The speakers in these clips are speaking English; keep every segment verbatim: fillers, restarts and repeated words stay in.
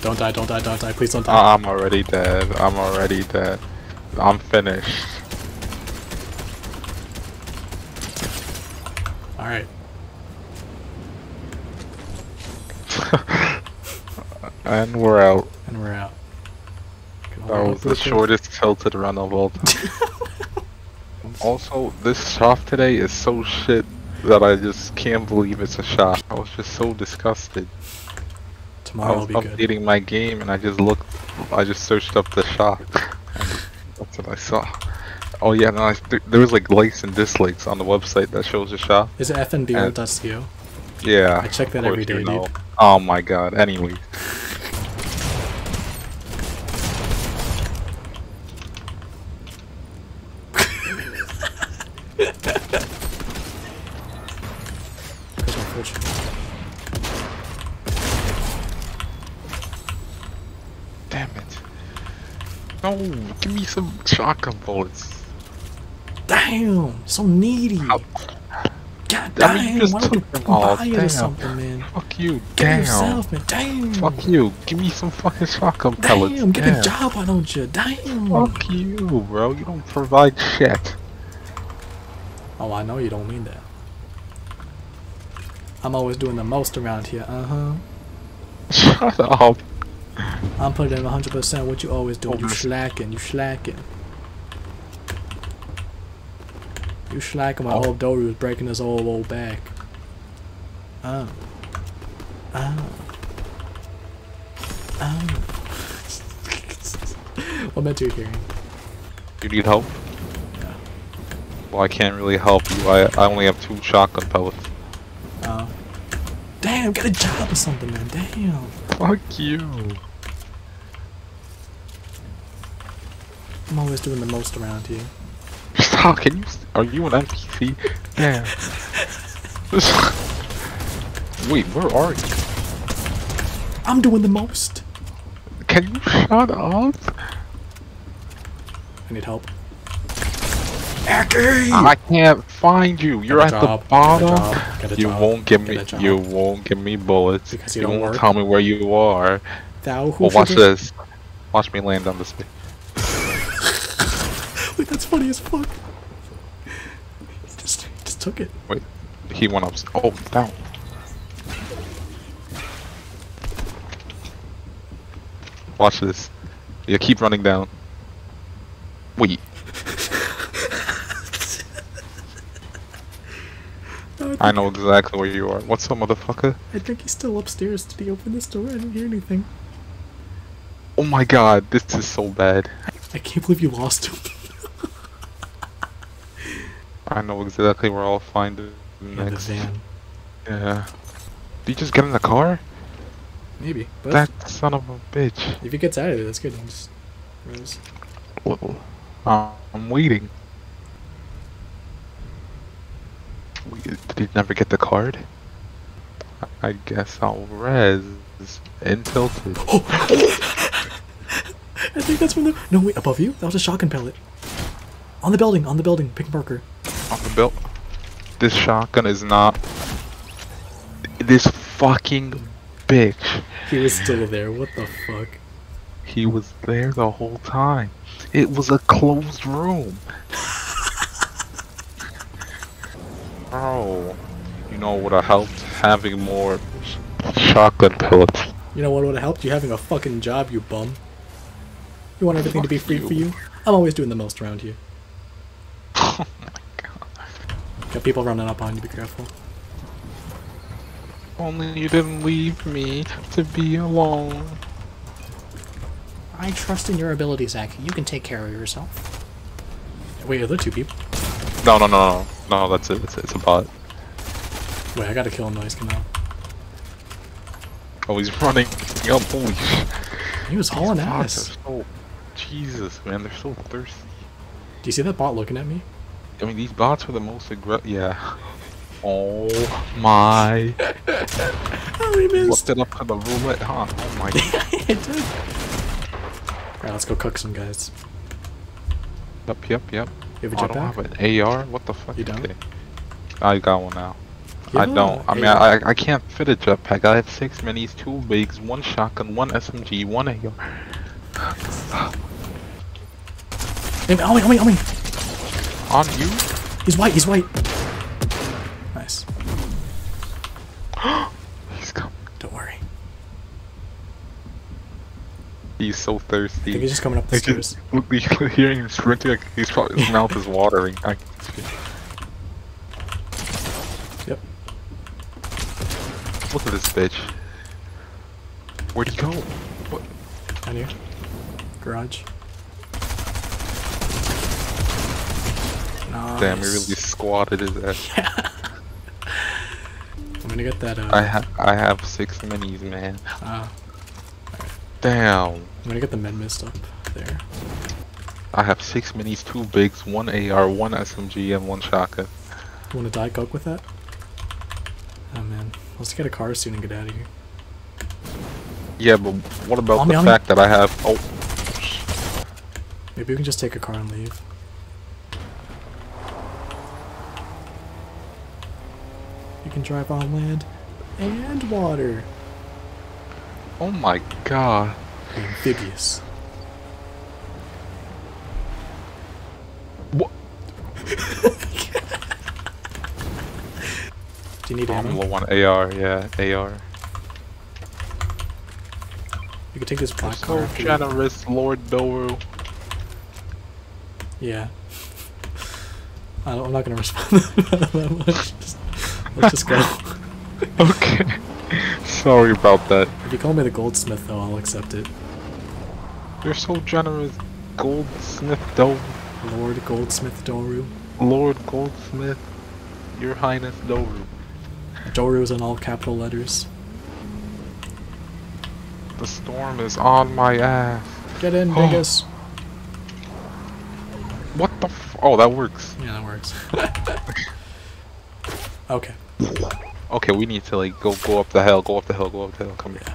Don't die, don't die, don't die. Please don't die. Uh, I'm already dead. I'm already dead. I'm finished. Alright. And we're out. And we're out. That was the shortest tilted run of all time. Also, this shop today is so shit that I just can't believe it's a shop. I was just so disgusted. Tomorrow I was will be updating good. my game and I just looked, I just searched up the shop. And that's what I saw. Oh yeah, no, I, th there was like likes and dislikes on the website that shows the shop. Is it f n b r dot co? Yeah. I check that every day, you know. dude. Oh my god, anyways. Damn it. No, give me some shotgun bullets. Damn, so needy. How? God I mean, damn, you just why don't took you them all. buy it or Damn. something, man? Fuck you. Get Damn. yourself, man. Damn. Fuck you. Give me some fucking shotgun pellets. Damn, get Damn. a job, why don't you? Damn. Fuck you, bro. You don't provide shit. Oh, I know you don't mean that. I'm always doing the most around here, uh-huh. Shut up. I'm putting in one hundred percent what you always do. Oh, You my- slacking, you slacking. You slacking while Oh. old Dory was breaking his old old back. Oh. Oh. Oh. What meant you hearing? You need help? Yeah. Well, I can't really help you. I, I only have two shotgun pellets. Oh. Damn, get a job or something, man. Damn. Fuck you. I'm always doing the most around here. Stop, can you, are you an N P C? Damn. Wait, where are you? I'm doing the most. Can you shut up? I need help. Aki! I can't find you. You're Get a at job, the bottom. Get a job, get a You job, won't give get me. a job. You won't give me bullets. Because you you don't won't work. tell me where you are. Thou who Well, watch should've- this. Watch me land on this. Wait, that's funny as fuck. He just, he just took it. Wait, he went up. Oh, down. Watch this. Yeah, keep running down. Wait. No, I know exactly where you are. What's up, motherfucker? I think he's still upstairs. Did he open this door? I didn't hear anything. Oh my god, this is so bad. I can't believe you lost him. I know exactly where I'll find it Yeah, the next. van. Yeah. Did you just get in the car? Maybe. But That son of a bitch. if he gets out of there, that's good. He just runs. Well, uh, I'm waiting. Wait, did he never get the card? I guess I'll res and tilted. I think that's from the. No, wait, above you? That was a shotgun pellet. On the building, on the building. Pick marker. On the belt. This shotgun is not. This fucking bitch. He was still there. What the fuck? He was there the whole time. It was a closed room. Bro, you know what would have helped? Having more shotgun pellets. You know what would have helped? You having a fucking job, you bum. You want everything to be Fuck free you. for you? I'm always doing the most around here. Oh my god. Got people running up on you, be careful. Only you didn't leave me to be alone. I trust in your ability, Zach. You can take care of yourself. Wait, are there two people? No, no, no, no. No, that's it. It's, it's a bot. Wait, I gotta kill him, noise come out. Oh, he's running. Oh, holy shit. He was hauling These bots ass. are so... Jesus, man. They're so thirsty. Do you see that bot looking at me? I mean, these bots are the most aggressive. Yeah. Oh my. Oh, he missed. Looked it up to the roulette, huh? Oh my god. It did. Alright, let's go cook some guys. Yep, yep, yep. You have a Oh, I don't jetpack? have an A R? What the fuck? You don't? Okay. I got one now. I Yeah, don't. I mean, hey. I I can't fit a jetpack. I have six minis, two bigs, one shotgun, one S M G, one A R. Hey, on me, on me, on me! On you? He's white, he's white! Nice. He's coming. Don't worry. He's so I thirsty. think he's just coming up the I stairs. just look, hearing him sprinting, like he's probably, his mouth is watering. I, Yep. look at this bitch. Where'd he go? What? On you. Garage. Nice. Damn, he really squatted his ass. Yeah. I'm gonna get that, uh... I have I have six minis, man. uh Damn. I'm gonna get the med mist up there. I have six minis, two bigs, one A R, one S M G, and one shotgun. You wanna die coke with that? Oh man. Let's get a car soon and get out of here. Yeah, but what about On the me, on me. fact that I have? Oh, Maybe we can just take a car and leave. You can drive on land and water. oh my God. Amphibious. What? Do you need I'm ammo? low on A R. Yeah, A R. You can take this black car. So after you- generous, Lord Doru. Yeah. I don't, I'm not gonna respond that much. Just, let's just go. Okay. Sorry about that. If you call me the goldsmith, though, I'll accept it. You're so generous, Goldsmith Doru. Lord Goldsmith Doru. Lord Goldsmith. Your Highness Doru. Doru is in all capital letters. The storm is on my ass. Get in, Dingus. What the f- Oh, that works. Yeah, that works. Okay. Okay, we need to like go go up the hill, go up the hill, go up the hill. Come here. Yeah.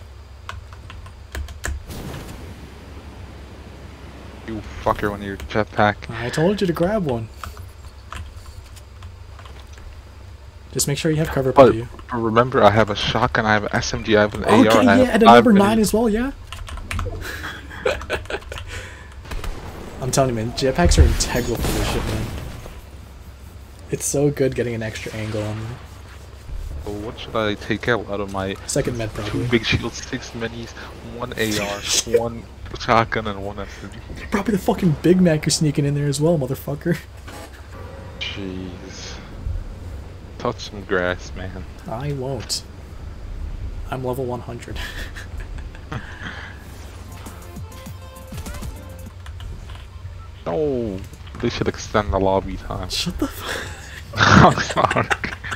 You fucker on your jetpack. I told you to grab one. Just make sure you have cover by But you. remember, I have a shotgun, I have an S M G, I have an A R. Okay, I yeah, have and a five number nine minis. as well, yeah? I'm telling you, man, jetpacks are integral for this shit, man. It's so good getting an extra angle on them. So what should I take out out of my Second med, two probably. big shields, six minis, one A R, one shotgun, and one S M G? Probably the fucking Big Mac you're sneaking in there as well, motherfucker. Jeez. Touch some grass, man. I won't. I'm level one hundred. No, they should extend the lobby time. Shut the fuck. I'm sorry.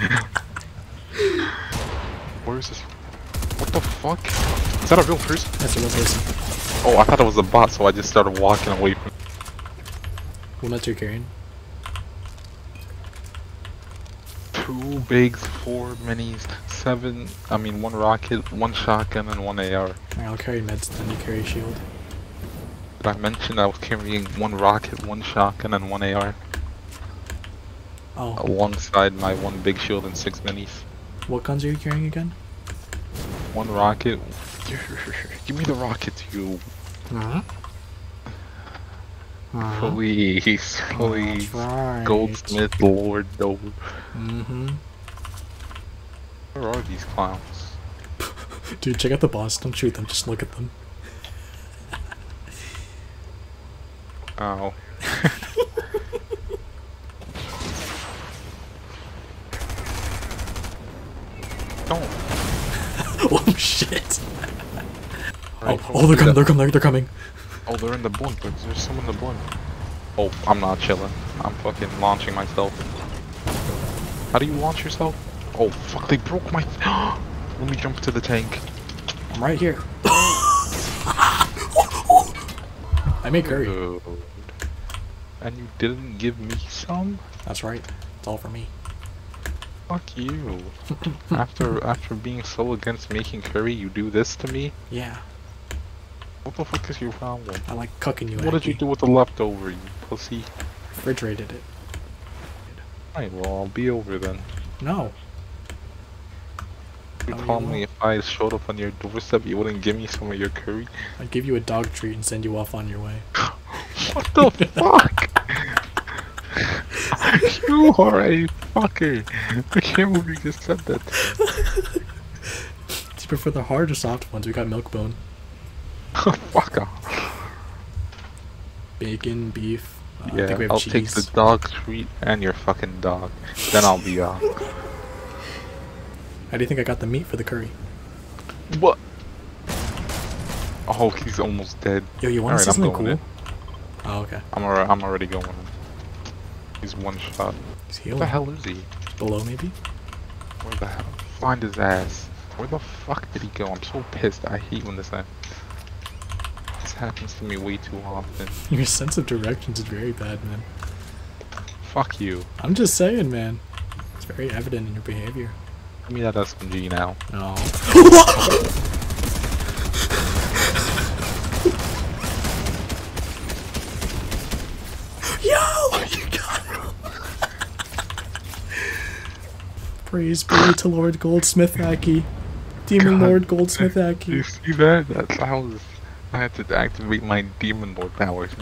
Where is this? What the fuck? Is that a real person? That's a real person. Oh, I thought it was a bot, so I just started walking away from. What meds are you carrying? Two bigs, four minis, seven. I mean, one rocket, one shotgun, and one A R. Alright, I'll carry meds, then you carry shield. Did I mention I was carrying one rocket, one shotgun, and one A R Oh, alongside my one big shield and six minis? what guns are you carrying again? One rocket. Give me the rocket, you. Uh-huh. Uh-huh. Please, please. That's right. Goldsmith, Lord Dover. Mm-hmm. Where are these clowns? Dude, check out the boss. Don't shoot them, just look at them. Oh. Don't. Oh shit! Alright, Oh, oh, they're coming, they're coming, they're coming. Oh, they're in the blimp. There's, there's someone in the blimp. Oh, I'm not chilling. I'm fucking launching myself. How do you launch yourself? Oh, fuck, they broke my... Let me jump to the tank. I'm right here. I make curry. Dude. And you didn't give me some? That's right. It's all for me. Fuck you. after after being so against making curry, you do this to me? Yeah, What the fuck is your problem? I like cooking you. What did you do with the leftover, you pussy? Refrigerated it. Alright, well, I'll be over then. No. You Tell me told you me won't. if I showed up on your doorstep, you wouldn't give me some of your curry? I'd give you a dog treat and send you off on your way. What the fuck? You are a fucker. I can't believe you just said that. Do you prefer the hard or soft ones? We got milk bone. Fuck off. Bacon, beef. Uh, I Yeah, think we have I'll cheese. take the dog treat and your fucking dog. Then I'll be off. How do you think I got the meat for the curry? What? Oh, he's almost dead. Yo, you want to Alright, see I'm something going cool? in. Oh, okay. I'm already, I'm already going in. He's one shot. He's Where healing. the hell is he? Below, maybe? Where the hell? Find his ass. Where the fuck did he go? I'm so pissed. I hate when this happens. This happens to me way too often. Your sense of directions is very bad, man. Fuck you. I'm just saying, man. It's very evident in your behavior. Give me that S M G now. No. Yo! You got him! Praise be to Lord Goldsmith Aki. Demon God. Lord Goldsmith You Aki. see that? That's how was. I had to activate my demon lord powers.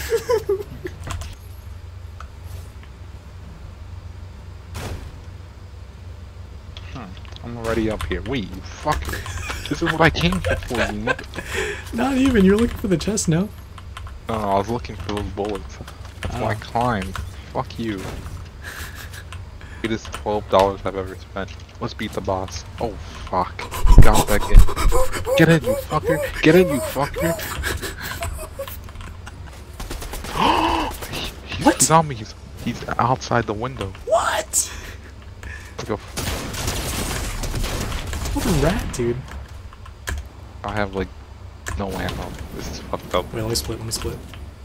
Hmm, I'm already up here. Wait, you fucker. This is what I came here for, you mother- Not even, you're looking for the chest now. No, I was looking for those bullets. That's why I Oh. climbed. Fuck you. It is twelve dollars I've ever spent. Let's beat the boss. Oh, fuck. He got back in. Get in, you fucker. Get in, you fucker. He- he's, What? he's on me. He's, he's outside the window. What? Like a, What a rat, dude. I have, like, no ammo. This is fucked up. Wait, let me split, let me split.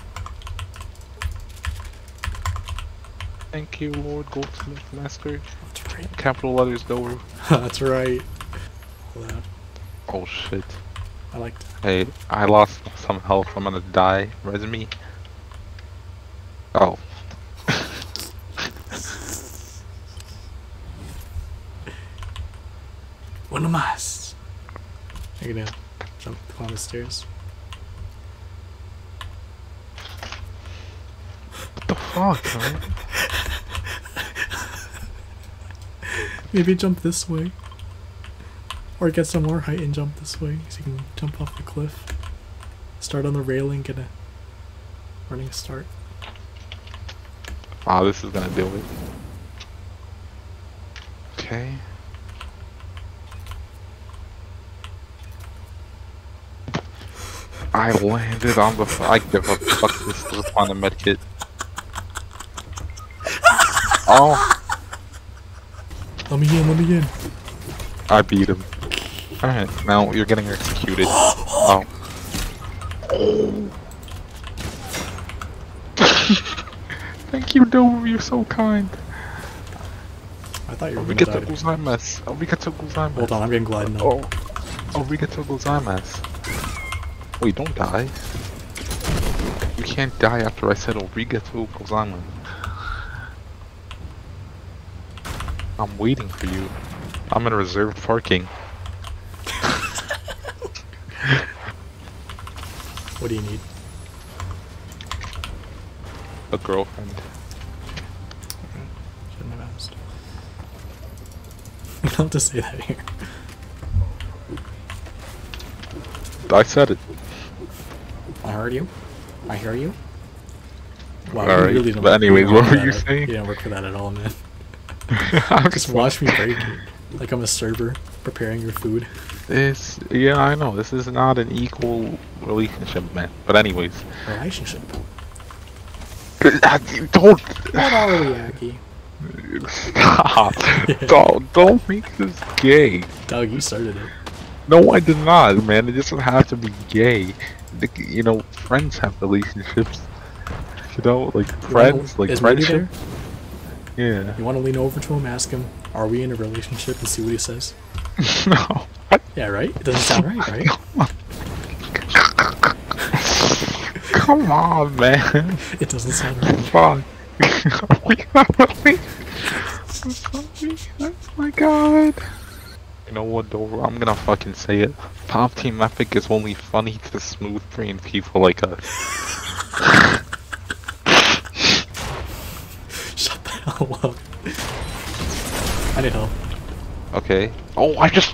Thank you, Lord Goldsmith Master. That's right. Capital letters, Dover. That's right. Hold on. Oh, shit. I like that. Hey, I lost some health. I'm gonna die. Res me. Oh. One of más. I'm gonna jump climb the stairs. What the fuck, man? Maybe jump this way. Or get some more height and jump this way so you can jump off the cliff. Start on the railing, get a running start. Ah, this is gonna do it. Okay. I landed on the. F I give up. Fuck this. Let's find a medkit. Oh, Let me in, let me in. I beat him. Alright, now you're getting executed. Oh. Thank you, Dover. You're so kind. I thought you were gonna Arigato die. gozaimasu. Arigato gozaimasu. Hold on, I'm getting gliding now. Oh. Arigato gozaimasu. Wait, don't die. You can't die after I said arigato gozaimasu. I'm waiting for you. I'm in reserved parking. What do you need? A girlfriend. Shouldn't have asked. You don't have to say that here. I said it. I heard you. I hear you. Wow, Alright, you really don't but anyways, you what don't were work you for that. saying? You didn't work for that at all, man. I'm Just watch me break it. Like I'm a server preparing your food. This, yeah, I know. This is not an equal relationship, man. But anyways, Relationship. don't What are we, Aki? stop. Don't don't make this gay. Doug, you started it. No, I did not, man. It doesn't have to be gay. The- You know, friends have relationships. You know, like friends, like Is Moody friendship. there? Yeah. You want to lean over to him, ask him, "Are we in a relationship?" and see what he says. No. Yeah, right. It doesn't sound right, right? Come on, man. It doesn't sound right. Fuck. we have a relationship. Oh my god. You know what, though? I'm gonna fucking say it. Top Team Epic is only funny to smooth brain people like us. Shut the hell up. I need help. Okay. Oh, I just.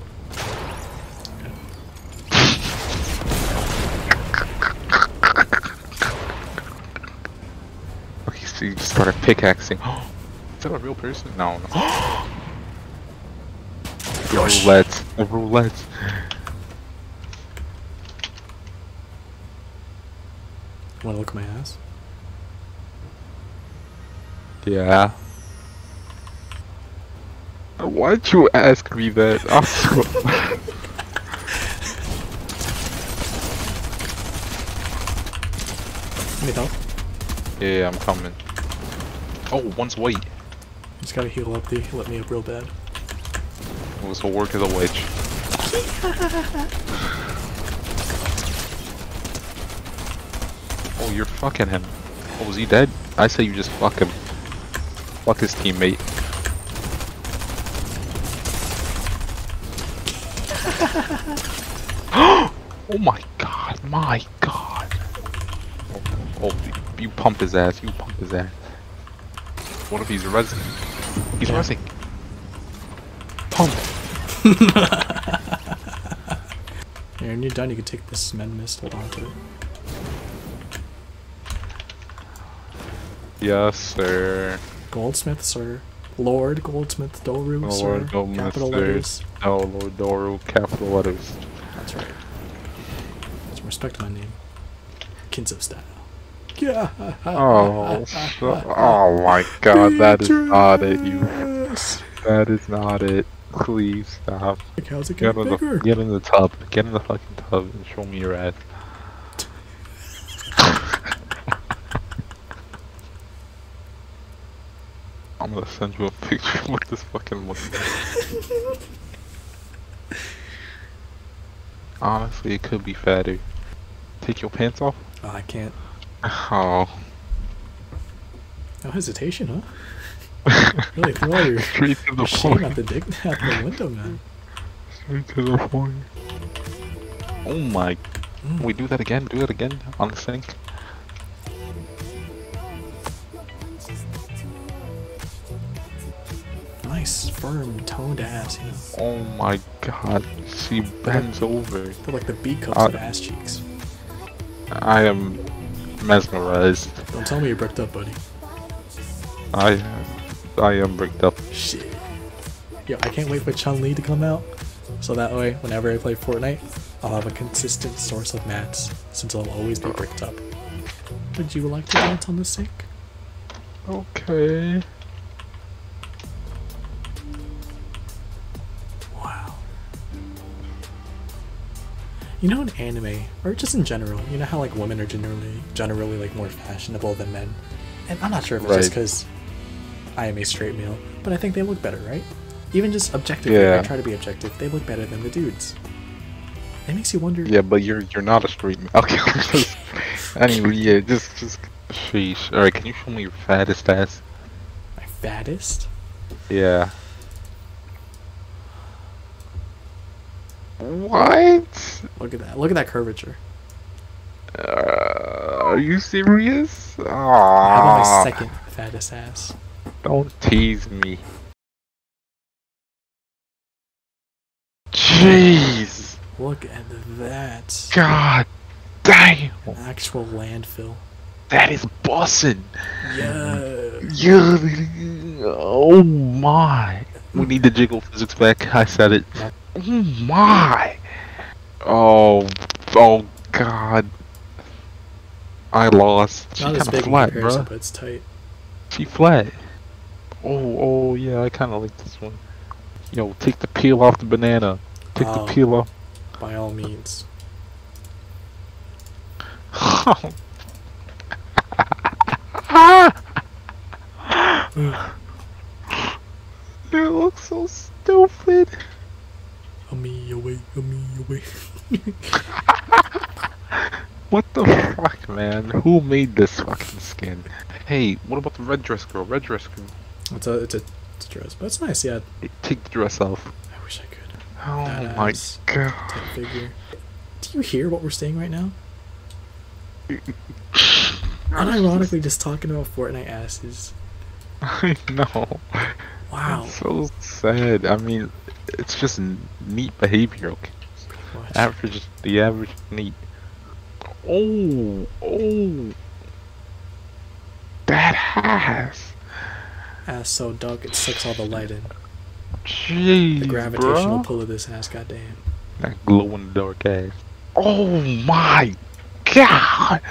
Okay, so you just started pickaxing. Is that a real person? No. no. The roulette. The roulette. Wanna look at my ass? Yeah. Why'd you ask me that? I'm so Need help? Yeah, I'm coming. Oh, one's white. Just gotta heal up. They let me up real bad. It was the work of the witch. Oh, you're fucking him. Oh, was he dead? I say you just fuck him. Fuck his teammate. Oh my god, my god. Oh, oh, you pump his ass, you pump his ass. What if he's resin? He's Yeah. resin. Pump. Yeah, when you're done, you can take this cement mist, hold on to it. Yes, sir. Goldsmith, sir. Lord Goldsmith Doru, Oh, sir. Lord Goldsmith, Capital sir. letters. No, Lord Doru, capital letters. That's right. Some respect to my name. Kins of style. Yeah. Oh, so, oh my god, that is not it, you. Beatrice! That is not it. Please stop. Like, how's it Get getting in, bigger? the, get in the tub. Get in the fucking tub and show me your ass. I'm gonna send you a picture of what this fucking looks like. Honestly, it could be fatter. Take your pants off? Oh, I can't. Oh. No hesitation, huh? Really throw all your, Straight to the your shame point. at the, dig at the window, man. Straight to the point. Oh my. Mm. We do that again? Do that again? On the sink? Nice, firm, toned ass, you know. Oh my god. She bends over. They're like the B cups Uh, of ass cheeks. I am mesmerized. Don't tell me you're bricked up, buddy. I I am bricked up. Shit. Yo, I can't wait for Chun-Li to come out. So that way, whenever I play Fortnite, I'll have a consistent source of mats, since I'll always be bricked up. Would you like to dance on the sink? Okay. Wow. You know, in anime, or just in general, you know how like women are generally generally like more fashionable than men, and I'm not sure if it's just Right. because I am a straight male, but I think they look better, right? Even just objectively, Yeah. I try to be objective. They look better than the dudes. It makes you wonder. Yeah, but you're you're not a street man. Okay. Just, anyway, yeah, just just sheesh. All right, can you show me your fattest ass? My fattest. Yeah. What? Look at that. Look at that curvature. Uh, are you serious? How about my Ah, second fattest ass? don't tease me. Jeez. Look at that. God damn. Actual landfill. That is bussin'. Yeah. Yeah. Oh my. We need the jiggle physics back. I said it. Oh my. Oh. Oh god. I lost. She Not as kind big of in flat, comparison, bro. but it's tight. She flat. Oh, oh yeah. I kind of like this one. Yo, take the peel off the banana. Take Oh. the peel off. By all means. You look so stupid. A me away, a me away. What the fuck, man? Who made this fucking skin? Hey, what about the red dress girl? Red dress girl. It's a, it's a, it's a dress, but it's nice. Yeah, Hey, take the dress off. I wish I could. Oh my badass god. type figure. Do you hear what we're saying right now? Unironically, just talking about Fortnite asses. I know. Wow. It's so sad. I mean, it's just n- neat behavior, okay? Watch. Average, the average neat. Oh, oh. That ass. Ass so dark it sucks all the light in. Jeez, The gravitational bro. pull of this ass, goddamn. That glow in the dark ass. Oh my god!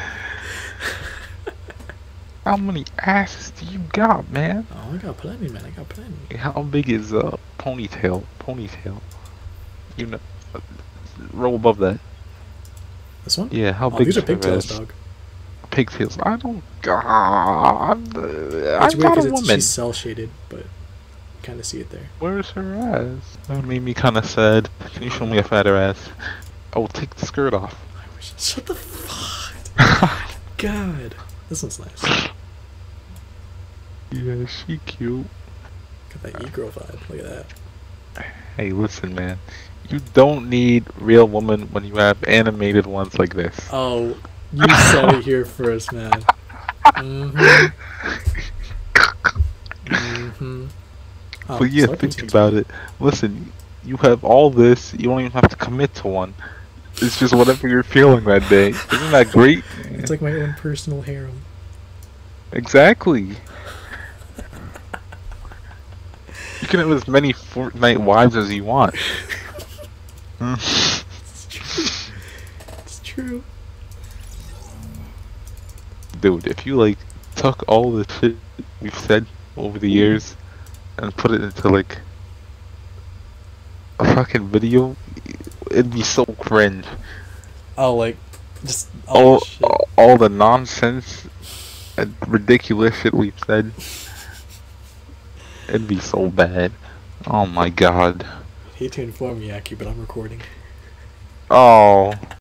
How many asses do you got, man? Oh, I got plenty, man. I got plenty. How big is uh ponytail? Ponytail. You know, uh, roll above that. This one? Yeah, how Oh, big these is are her pigtails, ass? dog. Pigtails. I don't. God, I'm, uh, It's I'm weird not a because woman. she's cell shaded, but you kind of see it there. Where's her ass? That made me kind of sad. Can you show me a fatter ass? Oh, take the skirt off. I wish. Shut the fuck. God, this one's nice. Yeah, she cute. Got that e-girl vibe. Look at that. Hey, listen, man. You don't need real women when you have animated ones like this. Oh, you said it here first, man. Mm-hmm. Mm-hmm. Oh, But yeah, Slurpee think seems about good. it. Listen, you have all this. You don't even have to commit to one. It's just whatever you're feeling that day. Isn't that great? It's like my own personal harem. Exactly. You can have as many Fortnite wives as you want. Hmm. It's true. It's true. Dude, if you like took all the shit we've said over the years and put it into like a fucking video, it'd be so cringe. Oh, like, just all, All, the shit. all, all the nonsense and ridiculous shit we've said. It'd be so bad. Oh my god. Hate to inform you, Aki, but I'm recording. Oh.